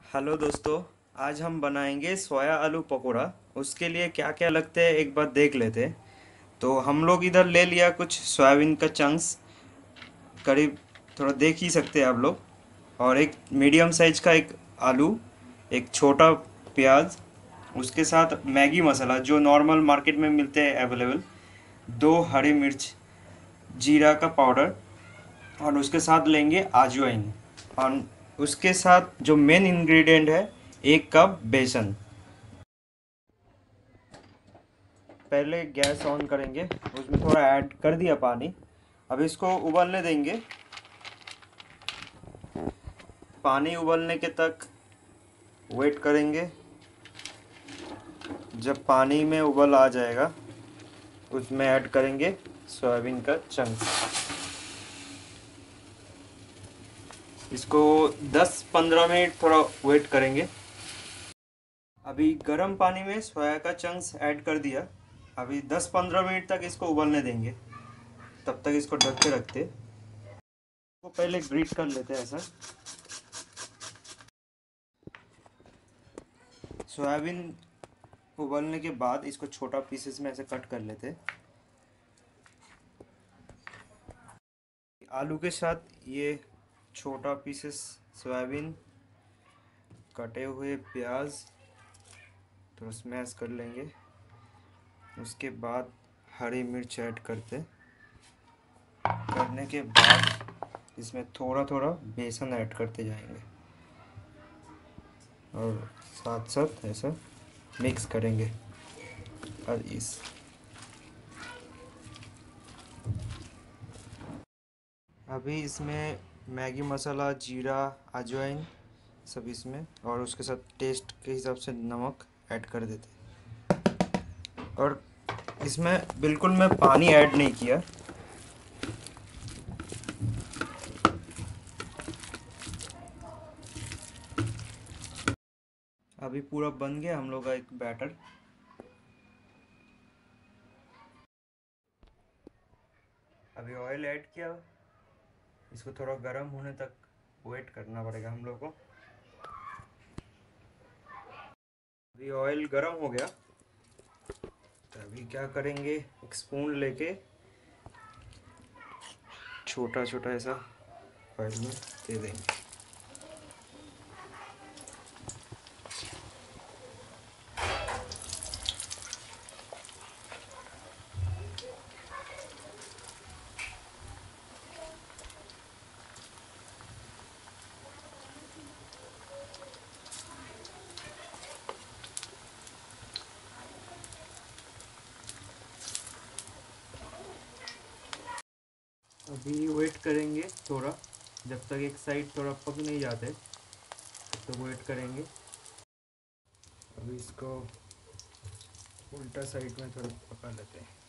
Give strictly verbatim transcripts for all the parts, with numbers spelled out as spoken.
Hello दोस्तों। आज हम बनाएंगे सोया आलू पकोड़ा। उसके लिए क्या क्या लगते हैं एक बार देख लेते हैं। तो हम लोग इधर ले लिया कुछ सोयाबीन का चंक्स, करीब थोड़ा देख ही सकते हैं आप लोग। और एक मीडियम साइज का एक आलू, एक छोटा प्याज, उसके साथ मैगी मसाला जो नॉर्मल मार्केट में मिलते हैं अवेलेबल, दो हरी मिर्च, जीरा का पाउडर, और उसके साथ लेंगे अजवाइन। और उसके साथ जो मेन इंग्रेडिएंट है, एक कप बेसन। पहले गैस ऑन करेंगे, उसमें थोड़ा ऐड कर दिया पानी। अब इसको उबलने देंगे। पानी उबलने के तक वेट करेंगे। जब पानी में उबल आ जाएगा, उसमें ऐड करेंगे सोयाबीन का चंक। इसको दस पंद्रह मिनट थोड़ा वेट करेंगे। अभी गर्म पानी में सोया का चंक्स ऐड कर दिया। अभी दस पंद्रह मिनट तक इसको उबलने देंगे। तब तक इसको ढक के रखते। वो पहले ग्रीट कर लेते हैं ऐसा। सोयाबीन उबलने के बाद इसको छोटा पीसेस में ऐसे कट कर लेते। आलू के साथ ये छोटा पीसेस सोयाबीन, कटे हुए प्याज तो स्मैश कर लेंगे। उसके बाद हरी मिर्च ऐड करते। करने के बाद इसमें थोड़ा थोड़ा बेसन ऐड करते जाएंगे और साथ साथ ऐसा मिक्स करेंगे। और इस अभी इसमें मैगी मसाला, जीरा, अजवाइन सब इसमें, और उसके साथ टेस्ट के हिसाब से नमक ऐड कर देते। और इसमें बिल्कुल मैं पानी ऐड नहीं किया। अभी पूरा बन गया हम लोग का एक बैटर। अभी ऑयल ऐड किया। इसको थोड़ा गर्म होने तक वेट करना पड़ेगा हम लोग को। अभी ऑयल गर्म हो गया, तो अभी क्या करेंगे, एक स्पून लेके छोटा छोटा ऐसा ऑयल में दे देंगे। अभी वेट करेंगे थोड़ा, जब तक एक साइड थोड़ा पक नहीं जाते तब तक वेट करेंगे। अभी इसको उल्टा साइड में थोड़ा पका लेते हैं।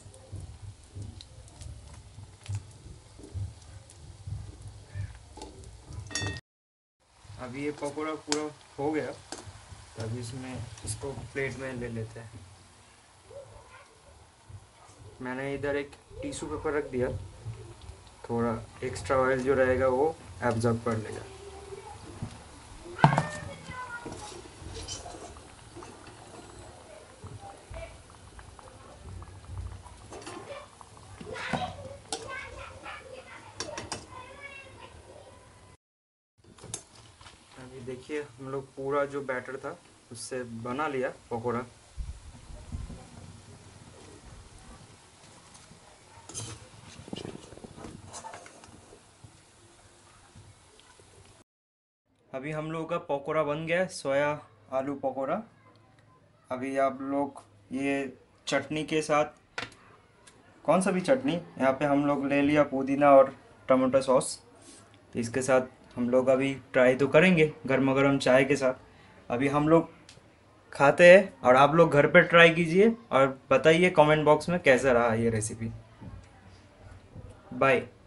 अभी ये पकौड़ा पूरा हो गया, तो अभी इसमें इसको प्लेट में ले लेते हैं। मैंने इधर एक टिश्यू पेपर रख दिया, थोड़ा एक्स्ट्रा ऑयल जो रहेगा वो एब्जॉर्ब कर लेगा। अभी देखिए हम लोग पूरा जो बैटर था उससे बना लिया पकौड़ा। अभी हम लोगों का पकौड़ा बन गया है, सोया आलू पकौड़ा। अभी आप लोग ये चटनी के साथ, कौन सा भी चटनी, यहाँ पे हम लोग ले लिया पुदीना और टमाटो सॉस। तो इसके साथ हम लोग अभी ट्राई तो करेंगे गर्मा गर्म चाय के साथ। अभी हम लोग खाते हैं, और आप लोग घर पे ट्राई कीजिए और बताइए कमेंट बॉक्स में कैसा रहा ये रेसिपी। बाय।